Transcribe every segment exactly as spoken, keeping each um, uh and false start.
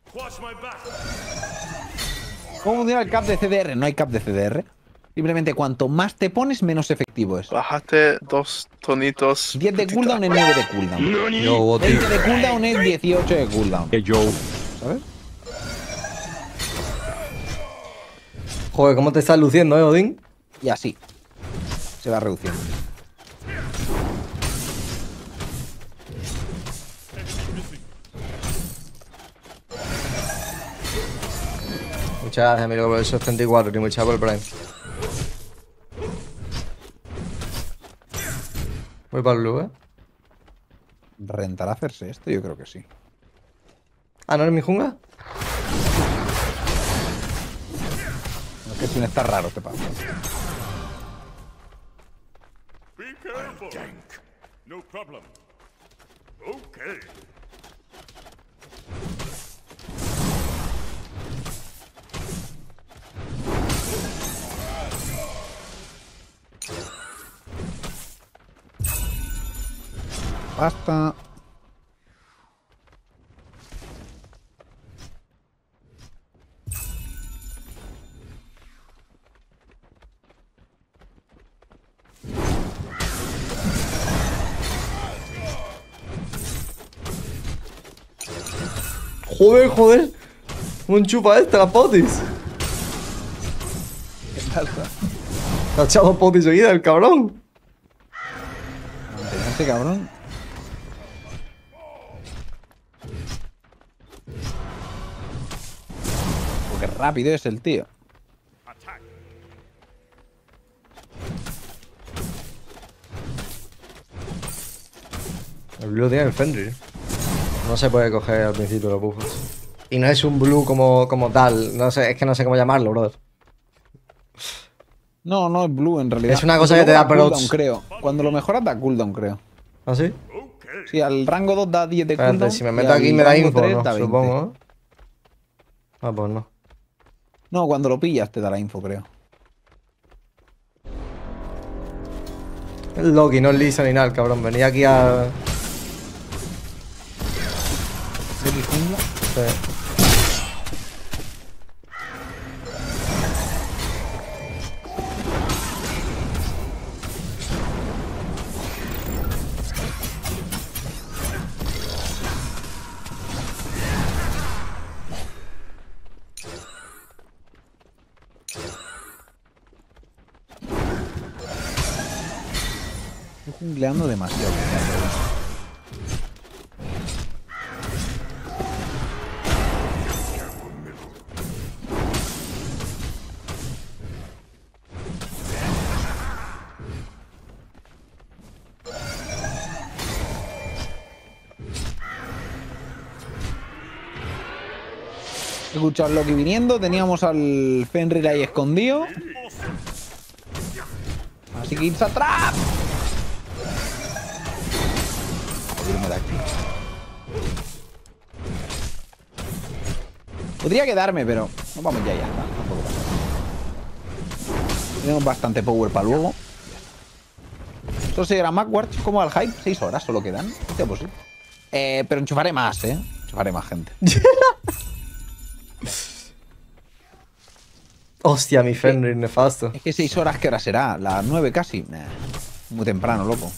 ¿Cómo funciona el cap de C D R? No hay cap de C D R. Simplemente cuanto más te pones, menos efectivo es. Bájate dos tonitos. diez de cooldown es nueve de cooldown. Yo, Boti. veinte de cooldown es dieciocho de cooldown. Que yo. ¿Sabes? Joder, ¿cómo te estás luciendo, eh, Odín? Y así. Se va reduciendo. Muchas gracias, amigo, por el setenta y cuatro y muchas gracias por el Prime. Voy para el blue, ¿eh? ¿Rentará hacerse esto? Yo creo que sí. Ah, ¿no es mi jungla? Es que si no está raro este paso. No problem. Okay. Basta. Joder, joder. Un chupa esta, la potis. ¿Qué pasa? Te ha echado potis seguida el cabrón. Mantenerse, cabrón. Porque rápido es el tío. El blue tiene el Fenrir. No se puede coger al principio los buffos. Y no es un blue como, como tal. No sé, es que no sé cómo llamarlo, brother. No, no es blue en realidad. Es una cosa Aunque que te luego da cooldown, procs. creo. Cuando lo mejoras da cooldown, creo. ¿Ah, sí? Sí, al rango dos da diez de Espérate, cooldown. si me y meto al aquí me da rango info, tres ¿no? da veinte. Supongo. Ah, pues no. No, cuando lo pillas te da la info, creo. El Loki, no es Lisa ni nada, el cabrón. Venía aquí a... ¿De mi jungla? Sí. Estoy jungleando demasiado. He escuchado al Loki viniendo, teníamos al Fenrir ahí escondido. Así que it's a trap. Voy a irme de aquí. Podría quedarme, pero no vamos ya, ya. No, tampoco pasa. Tenemos bastante power para luego. Eso será Macwarch como al hype. Seis horas solo quedan. Hostia, pues sí. Eh, pero enchufaré más, ¿eh? Enchufaré más gente. Hostia, mi Fenrir nefasto. Es que seis horas, ¿qué hora será? ¿Las nueve casi? Nah, muy temprano, loco.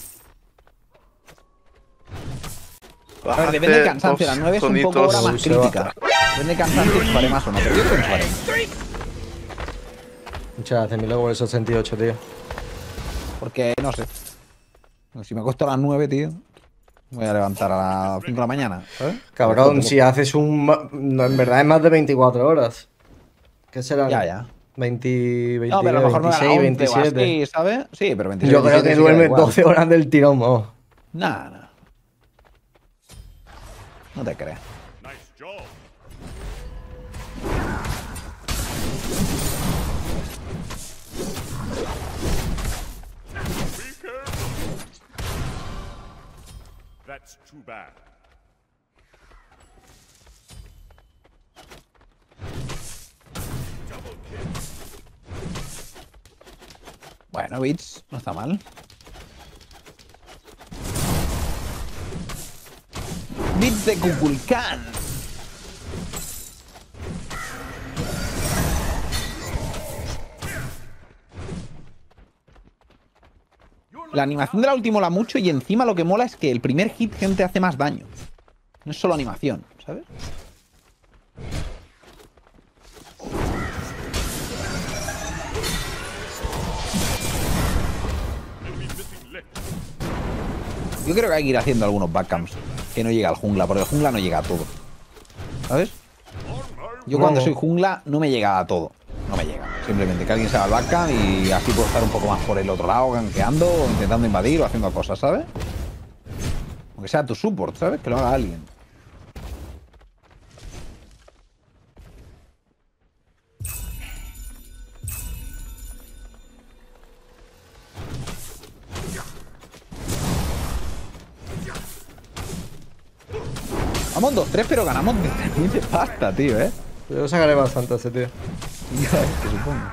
A ver, depende de cansancio. Las nueve es un poco hora más crítica. Depende de cansancio, enchufaré más o no. Pero yo te enchufaré. Muchas gracias, mi loco, por esos sesenta y ocho, tío. Porque, no sé. Si me acuesto a las nueve, tío, me voy a levantar a las cinco de la mañana, ¿sabes? Cabrón, si haces un... No, en verdad es más de veinticuatro horas. ¿Qué será? Ya, ya. veinte, veinte, No, pero a lo mejor veintiséis, no era once o así, veintisiete. ¿sabes? Sí, pero veintisiete. Yo creo que duermes doce horas del tirón, vamos. Nah, nah. No te creas. Nice job. That's too bad. Bueno, Bits, no está mal. Bits de Kukulkan. La animación de la ulti mola mucho y encima lo que mola es que el primer hit, gente, hace más daño. No es solo animación, ¿sabes? Yo creo que hay que ir haciendo algunos backcamps que no llega al jungla, porque el jungla no llega a todo. ¿Sabes? Yo cuando No. soy jungla no me llega a todo. No me llega. Simplemente que alguien se haga el backcamp y así puedo estar un poco más por el otro lado, gankeando o intentando invadir o haciendo cosas, ¿sabes? Aunque sea tu support, ¿sabes? Que lo haga alguien. Vamos dos tres, pero ganamos de pasta, tío, ¿eh? Yo sacaré bastante a ese tío. Ya, es que supongo.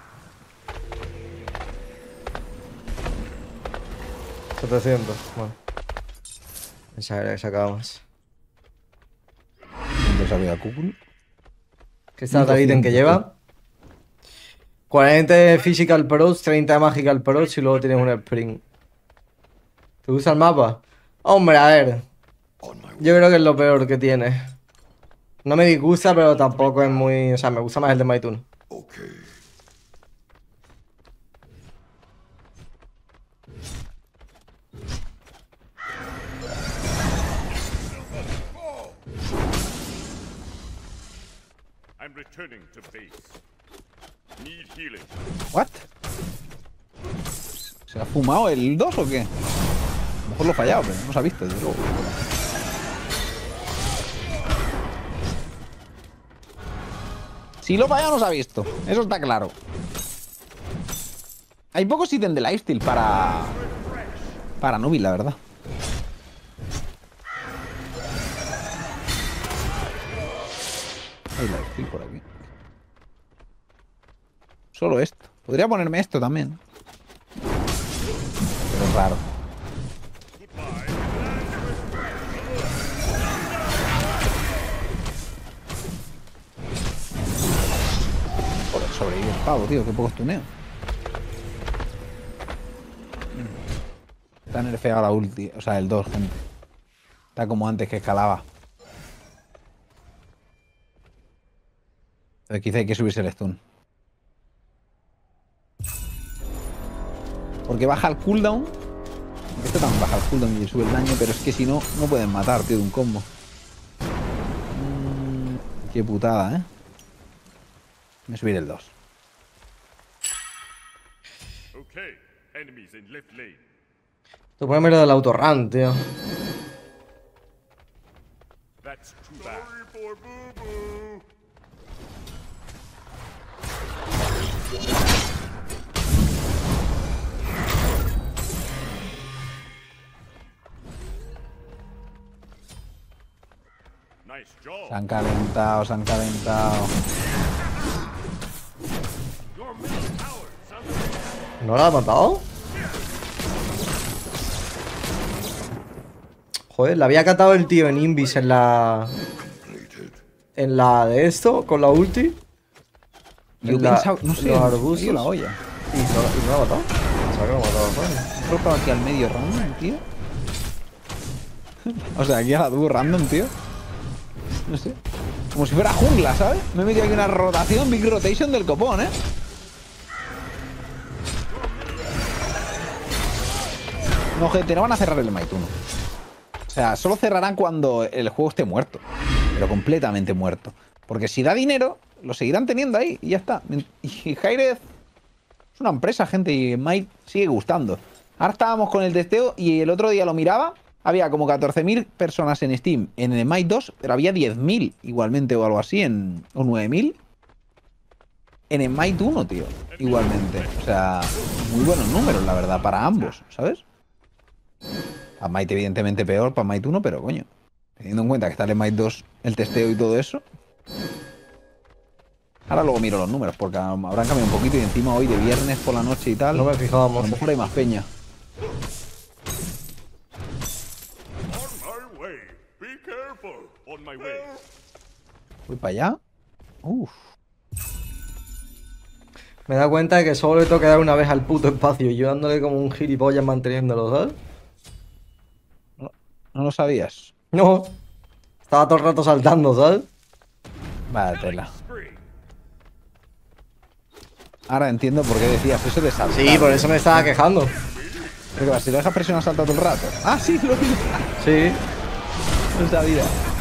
setecientos, bueno. Sacaré que sacábamos. Entonces había Kukul. ¿Qué está el ítem que lleva? cuarenta de Physical Approach, treinta de Magical Approach y luego tienes un Spring. ¿Te gusta el mapa? Hombre, a ver. Yo creo que es lo peor que tiene. No me disgusta, pero tampoco es muy... O sea, me gusta más el de Maitun. I'm returning to base. Need healing. ¿What? ¿Se ha fumado el dos o qué? A lo mejor lo he fallado, pero no se ha visto, desde luego. Si lo he fallado, no se ha visto. Eso está claro. Hay pocos ítems de lifesteal para... Para Nubi, la verdad. Hay lifesteal por aquí. Solo esto. Podría ponerme esto también. Pero es raro. Joder, sobrevive el pavo, tío. Qué poco tuneo. Está nerfeado la ulti. O sea, el dos, gente. Está como antes que escalaba. Pero quizá hay que subirse el stun. Porque baja el cooldown. Esto también baja el cooldown y sube el daño, pero es que si no, no pueden matar, tío, de un combo. Mm, qué putada, ¿eh? Me subiré el dos. Okay, enemies in left lane. Tú puedes mirar del autorun, tío. That's too bad. Sorry for boo boo. Nice job. Se han calentado, se han calentado. Your middle tower is under ¿No la ha matado? Joder, le había catado el tío en Invis en la... En la de esto, con la ulti. Yo En la- pensaba, no sé, los me arbustos. dio la olla. Y no, y no la ha matado. Pensaba que lo ha matado, joder. He colocado aquí al medio random, tío. O sea, aquí a la dúo random, tío. No sé. Como si fuera jungla, ¿sabes? Me he metido aquí una rotación, big rotation del copón, ¿eh? No, gente, no van a cerrar el Maituno. O sea, solo cerrarán cuando el juego esté muerto. Pero completamente muerto. Porque si da dinero, lo seguirán teniendo ahí y ya está. Y Hi-Rez es una empresa, gente, y Might sigue gustando. Ahora estábamos con el testeo y el otro día lo miraba. Había como catorce mil personas en Steam en el Might dos, pero había diez mil igualmente o algo así, en, o nueve mil en el Might uno, tío. Igualmente. O sea, muy buenos números, la verdad, para ambos, ¿sabes? Para Might evidentemente peor, para Might uno, pero coño. Teniendo en cuenta que está en el Might dos el testeo y todo eso. Ahora luego miro los números, porque habrán cambiado un poquito y encima hoy de viernes por la noche y tal. No me A fijábamos. lo mejor hay más peña. On my way. Be careful. On my way. Voy para allá. Uf. Me he dado cuenta de que solo le tengo que dar una vez al puto espacio y yo dándole como un gilipollas manteniéndolo, ¿sabes? No, no lo sabías. No. Estaba todo el rato saltando, ¿sabes? Vaya tela. Spree. Ahora entiendo por qué decías eso de saltar. Sí, por eso me estaba quejando. Pero que si lo dejas presionar salta todo el rato. Ah, sí, lo vi. Sí. No sabía.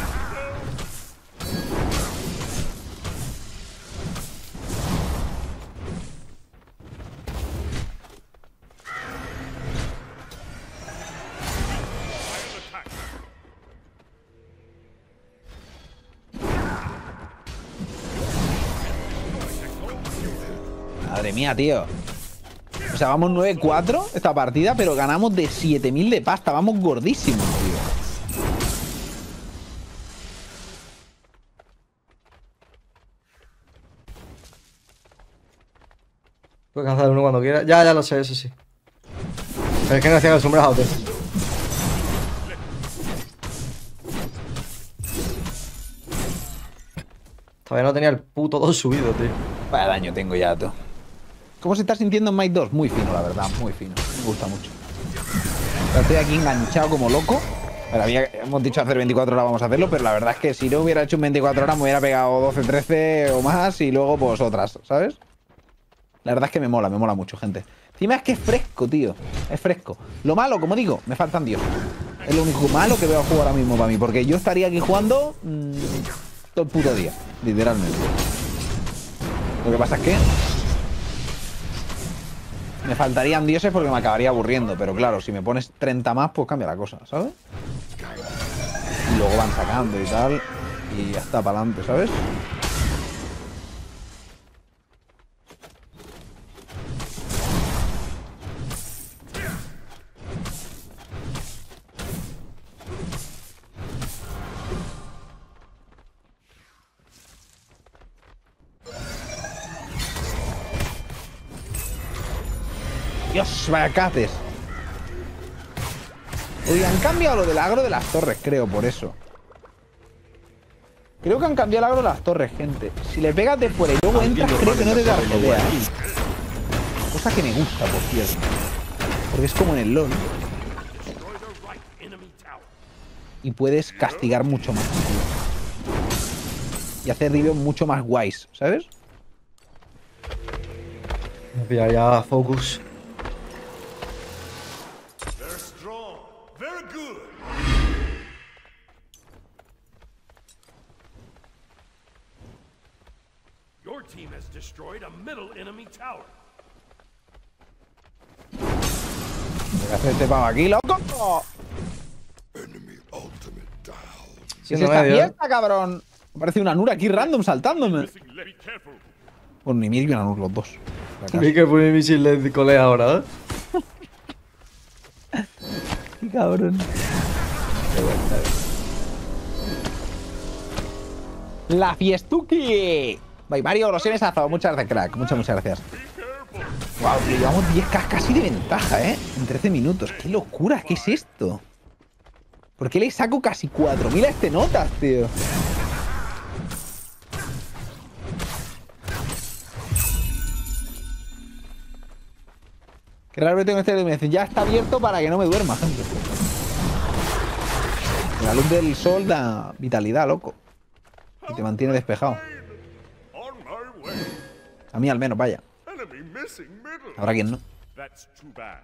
Madre mía, tío. O sea, vamos nueve cuatro esta partida, pero ganamos de siete mil de pasta. Vamos gordísimos, tío. Puedes cazar uno cuando quieras. Ya, ya lo sé, eso sí. Pero es que no estoy acostumbrado, tío. Todavía no tenía el puto dos subido, tío. Vaya daño tengo ya, tú. ¿Cómo se está sintiendo en Might dos? Muy fino, la verdad, muy fino. Me gusta mucho. Pero estoy aquí enganchado como loco. Pero había, hemos dicho hacer veinticuatro horas, vamos a hacerlo, pero la verdad es que si no hubiera hecho un veinticuatro horas me hubiera pegado doce, trece o más y luego pues otras, ¿sabes? La verdad es que me mola, me mola mucho, gente. Encima es que es fresco, tío. Es fresco. Lo malo, como digo, me faltan dioses. Es lo único malo que veo a jugar ahora mismo para mí, porque yo estaría aquí jugando mmm, todo el puto día, literalmente. Lo que pasa es que me faltarían dioses porque me acabaría aburriendo. Pero claro, si me pones treinta más, pues cambia la cosa, ¿sabes? Y luego van sacando y tal. Y ya está, para adelante, ¿sabes? Dios, vaya cates. Oye, han cambiado lo del agro de las torres, creo, por eso. Creo que han cambiado el agro de las torres, gente. Si le pegas de fuera y luego entras, creo que no te da pelea. Cosa que me gusta, por cierto. Porque es como en el LoL. Y puedes castigar mucho más, tío. Y hacer vídeos mucho más guays, ¿sabes? Voy a pillar ya focus. They're strong. Very good. Your team has destroyed a middle enemy tower. ¿Qué hace este pavo aquí, loco? ¿Qué es Siendo esta medio. fiesta, cabrón? Me parece una Nura aquí random saltándome. Missing leg. Be careful. Bueno, ni Mir y una Nur, los dos. por si Vi acaso. que pone misil de colea ahora, ¿eh? Qué cabrón. Qué vuelta, eh. La fiestuki. Bye, Mario, los mesazo. Muchas gracias, crack. Muchas, muchas gracias. Wow, tío, llevamos diez K casi de ventaja, ¿eh? En trece minutos. ¡Qué locura! ¿Qué es esto? ¿Por qué le saco casi cuatro mil a este notas, tío? Qué raro que tengo este que me dice, ya está abierto para que no me duerma, gente. La luz del sol da vitalidad, loco. Y te mantiene despejado. On my way. A mí al menos, vaya. Enemy missing middle. Habrá quien no. That's too bad.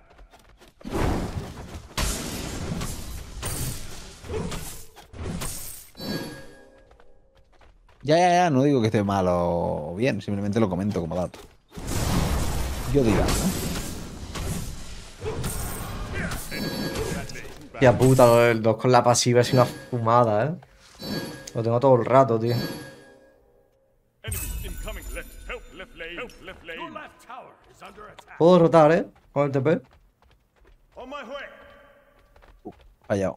Ya, ya, ya, no digo que esté mal o bien, simplemente lo comento como dato. Yo digo, ¿no? Tía puta, lo del dos con la pasiva es una fumada, ¿eh? Lo tengo todo el rato, tío. Enemy incoming left. Help left lane. Help left lane. Your left tower is under attack. Puedo rotar, ¿eh? Con el T P. On my way. Fallado.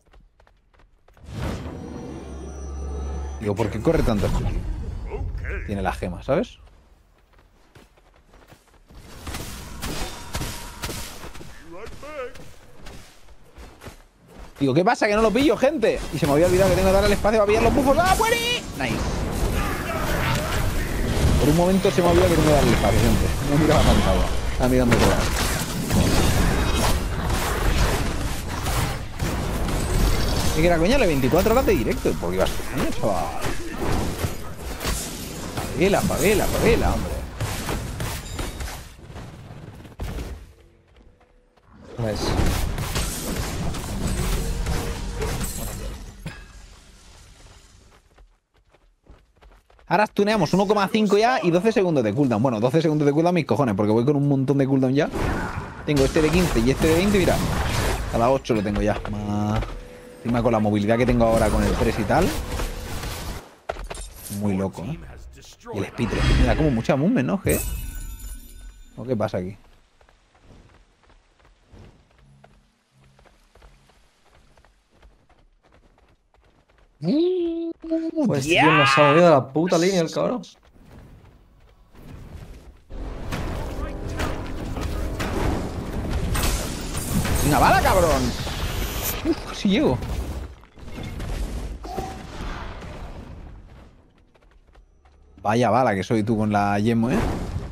Digo, ¿por qué corre tanto aquí? Okay. Tiene la gema, ¿sabes? Right back. Digo, ¿qué pasa? Que no lo pillo, gente. Y se me había olvidado que tengo que darle el espacio para pillar los bufos. ¡Ah, muere! Nice. Por un momento se me olvidó que no me da el espacio, gente. No miraba pantalla. Estaba mirando todo. Es que era coña de veinticuatro horas de directo. ¿Por qué ibas a coño, chaval? Favela, favela, favela, hombre. Nice. Ahora tuneamos uno coma cinco ya y doce segundos de cooldown. Bueno, doce segundos de cooldown mis cojones, porque voy con un montón de cooldown ya. Tengo este de quince y este de veinte, mira. A las ocho lo tengo ya. Más... Encima con la movilidad que tengo ahora con el tres y tal. Muy loco, ¿eh? Y el speed, el speed me da como mucha movement, ¿no? ¿Qué? ¿O qué pasa aquí? Pues tío, nos ha movido de la puta línea el cabrón. ¡Una bala, cabrón! Uf, casi llego. Vaya bala que soy tú con la Yemo, ¿eh?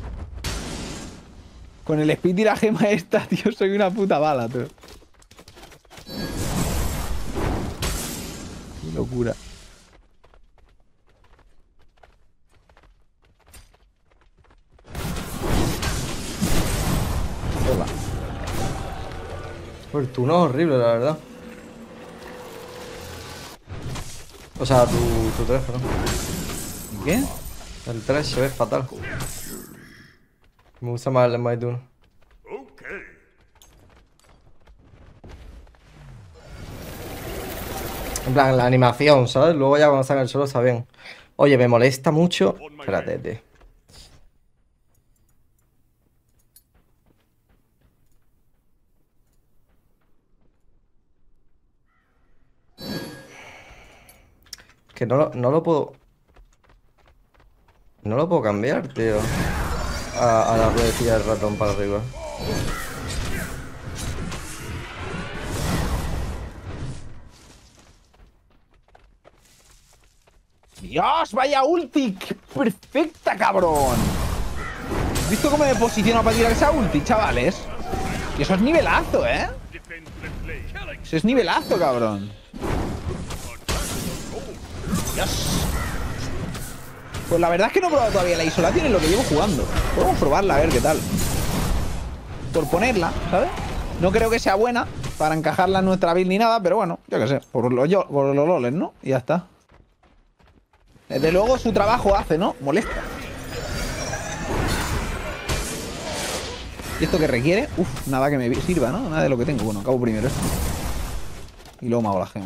Con el speed y la gema esta, tío, soy una puta bala, tío. Qué locura. Hola. Pues tú no es horrible, la verdad. O sea, tu, tu teléfono. ¿Y qué? El tres se ve fatal. Me gusta más el Might uno. Okay. En plan, la animación, ¿sabes? Luego ya cuando salga el solo está bien. Oye, me molesta mucho. Espérate, tío. Que no lo, no lo puedo... No lo puedo cambiar, tío. A, a la ruedecilla del ratón para arriba. ¡Dios! ¡Vaya ulti! ¡Qué perfecta, cabrón! ¿Has visto cómo me posiciono para tirar esa ulti, chavales? Que eso es nivelazo, ¿eh? Eso es nivelazo, cabrón. ¡Dios! Pues la verdad es que no he probado todavía la isolación en lo que llevo jugando. Podemos probarla, a ver qué tal. Por ponerla, ¿sabes? No creo que sea buena para encajarla en nuestra build ni nada, pero bueno, yo qué sé. Por los, yo, por los loles, ¿no? Y ya está. Desde luego su trabajo hace, ¿no? Molesta. ¿Y esto qué requiere? Uf, nada que me sirva, ¿no? Nada de lo que tengo. Bueno, acabo primero esto. Y luego me hago la gema.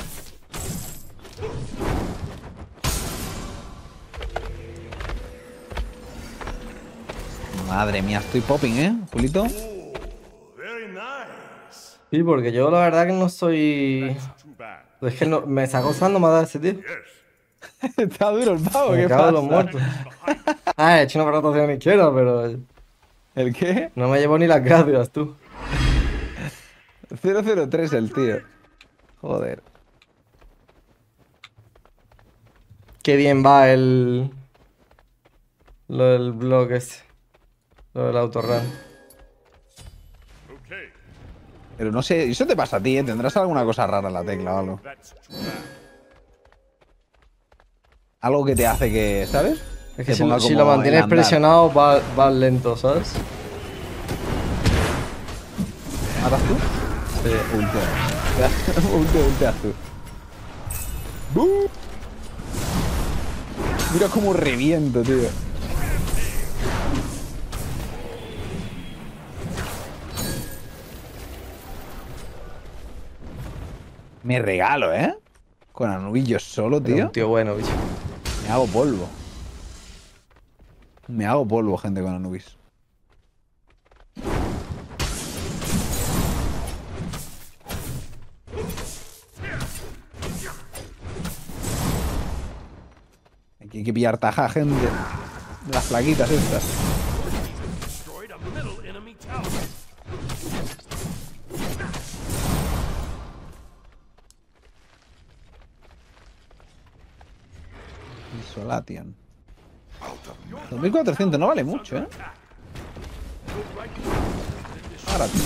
Madre mía, estoy popping, ¿eh? Julito. Very nice. Sí, porque yo la verdad que no soy... Too bad. Es que no, me está costando más ese tío. Yes. Está duro el pavo, Me ¿qué cago en los pasa? muertos. Ah, he hecho una rotación izquierda, pero ¿El qué? no me llevo ni las gracias, tú. cero cero tres el tío. Joder. Qué bien va el... Lo del blog este. Lo del autorun. Okay. Pero no sé, eso te pasa a ti, ¿eh? Tendrás alguna cosa rara en la tecla o algo. That's too bad. Algo que te hace que, ¿sabes? Es que Te si, ponga lo- si como lo el mantienes andar. presionado va, va lento, ¿sabes? ¿Matas tú? Sí. Ultea. Ultea, ulteas tú. ¡Bú! Mira cómo reviento, tío. Me regalo, ¿eh? Con Anubillos solo, Pero tío. un tío bueno, bicho. Me hago polvo. Me hago polvo, gente, con Anubis. Aquí hay que pillar taja, gente. Las flaquitas estas. Destroyed a middle enemy tower. Isolation. dos mil cuatrocientos no vale mucho, ¿eh? Ahora, tío.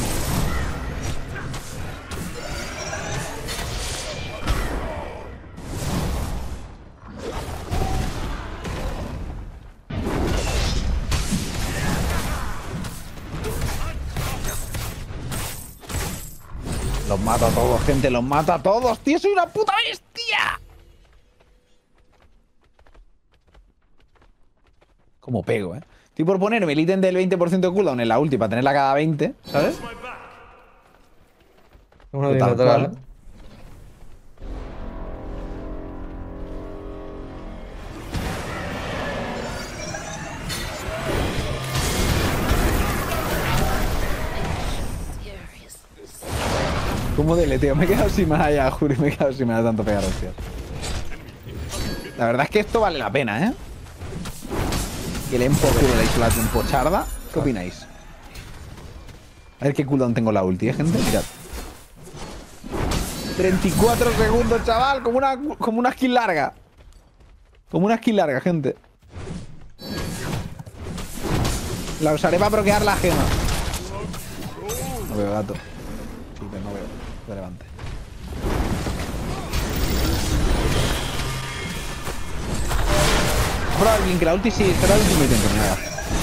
Los mato a todos, gente, los mato a todos, tío, soy una puta bestia. Como pego, eh. Estoy por ponerme el ítem del veinte por ciento de cooldown en la ulti para tenerla cada veinte, ¿sabes? Uno Tal de cual. ¿eh? Como deleteo, me he quedado sin mana ya, juro, me he quedado sin mana de tanto pegar, hostias. La verdad es que esto vale la pena, ¿eh? Que le empo culo la isla tiempo charda. ¿Qué opináis? A ver qué cooldown tengo la ulti, ¿eh, gente? Mirad. treinta y cuatro segundos, chaval, como una, como una skill larga. Como una skill larga, gente. La usaré para bloquear la gema. No veo, gato. Sí, pero no veo. Relevante. Bro, alguien que la ulti sí, será el último intento, nada.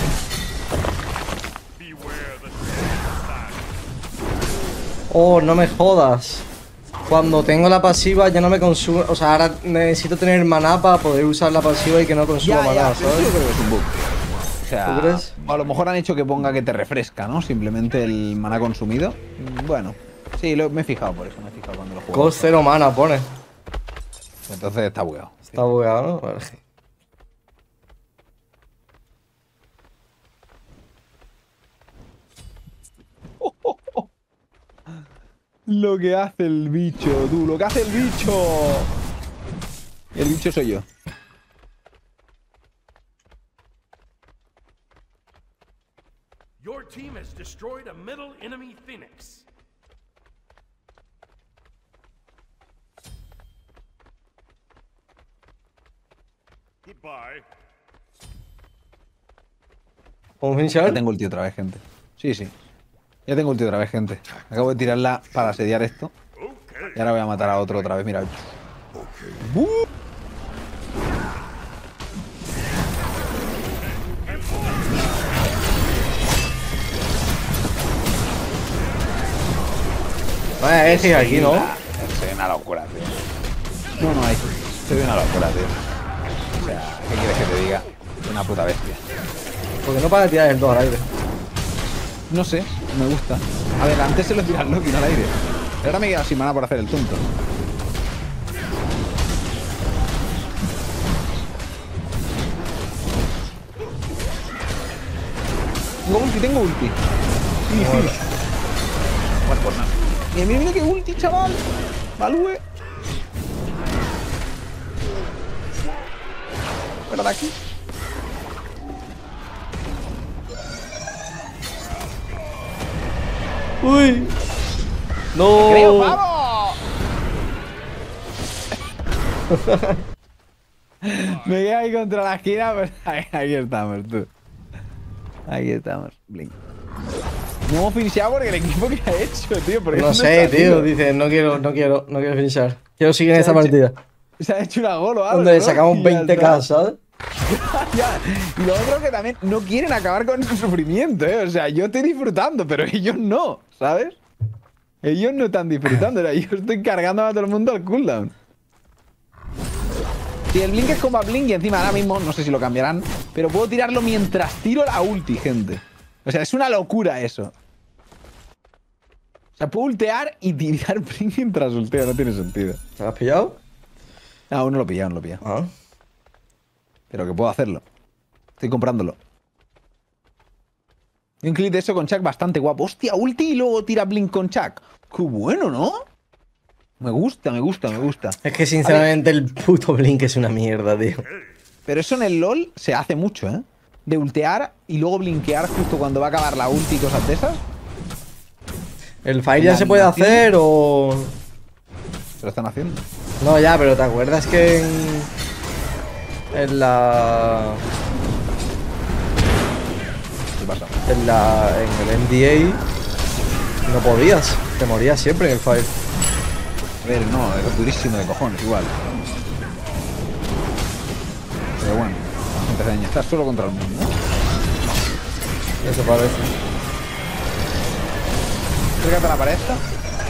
Oh, no me jodas. Cuando tengo la pasiva ya no me consume. O sea, ahora necesito tener maná para poder usar la pasiva y que no consuma Ya, maná, ya, pero ¿sabes? yo creo que es un bug. O sea, ¿Tú crees? a lo mejor han hecho que ponga que te refresca, ¿no? Simplemente el maná consumido. Bueno, sí, lo, me he fijado por eso, me he fijado cuando lo juego. Cost cero mana pone. Entonces está bugueado. Está bugueado, ¿no? Vale. Lo que hace el bicho, tú, lo que hace el bicho. El bicho soy yo. Your team has destroyed a middle enemy Phoenix. Goodbye. ¿Podemos Ya finishar? tengo ulti otra vez, gente. Sí, sí. Ya tengo ulti otra vez, gente. Acabo de tirarla para asediar esto. Y ahora voy a matar a otro otra vez, mira. ¡Bú! Vaya, es aquí, ¿no? Soy una locura, tío. No, no hay. Soy una locura, tío. O sea, ¿qué quieres que te diga? Soy una puta bestia. Porque no para de tirar el dos al aire. No sé, me gusta. A ver, antes se lo tira al Loki, no al aire. Pero ahora me he quedado sin mana por hacer el tonto. Tengo ulti, tengo ulti. Sí, sí. Bueno, pues nada. Mira, mira, mira qué ulti, chaval. Value. Fuera de aquí. ¡Uy! ¡No! ¡Creo, vamos! Me quedé ahí contra la esquina, pero ahí, ahí estamos, tú. Aquí estamos, Blink. No hemos finishado porque el equipo que ha hecho, tío. Porque No eso sé, está, tío. Dice, no quiero, no quiero, no quiero finishar. Quiero seguir en Se esta ha hecho- partida. Se ha hecho una gol o algo. Donde ¿no? sacamos Y ya veinte está. k, ¿sabes? Ya. Y lo otro que también no quieren acabar con su sufrimiento, ¿eh? O sea, yo estoy disfrutando, pero ellos no, ¿sabes? Ellos no están disfrutando, yo estoy cargando a todo el mundo al cooldown. Si el Blink es como a Blink y encima ahora mismo, no sé si lo cambiarán, pero puedo tirarlo mientras tiro la ulti, gente. O sea, es una locura eso. O sea, puedo ultear y tirar Blink mientras ulteo, no tiene sentido. ¿Te lo has pillado? Ah, aún no lo he pillado, no lo he pillado. Ah. Pero que puedo hacerlo. Estoy comprándolo. Y un clip de eso con Chuck bastante guapo. Hostia, ulti y luego tira Blink con Chuck. Qué bueno, ¿no? Me gusta, me gusta, me gusta. Es que sinceramente el puto Blink es una mierda, tío. Pero eso en el LoL se hace mucho, ¿eh? De ultear y luego blinkear justo cuando va a acabar la ulti y cosas de esas. ¿El Fire ya La se puede animación. hacer o...? Se lo están haciendo. No, ya, pero ¿te acuerdas que en... En la... pasa? En, la, en el N D A no podías, te morías siempre en el Fire. A ver, no, es durísimo de cojones, igual. Pero bueno, antes de daño. Estás solo contra el mundo, ¿no? Eso parece. Acércate a la pared esta.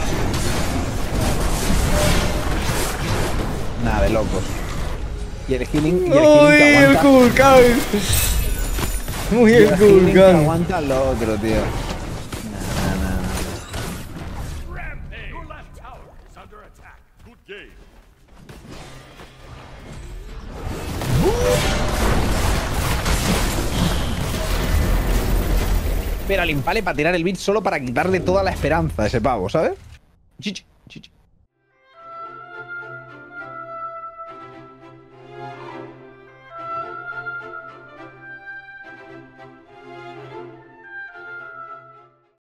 Nada, de locos. Y el healing, y el healing ¡Uy, que el aguanta. Kulkan! ¡Uy, y el el healing que Kulkan! aguanta al otro, tío. Nah, nah, nah. Rampage. Your left tower is under attack. Good game. Pero al impale para tirar el beat solo para quitarle toda la esperanza a ese pavo, ¿sabes? Chichi.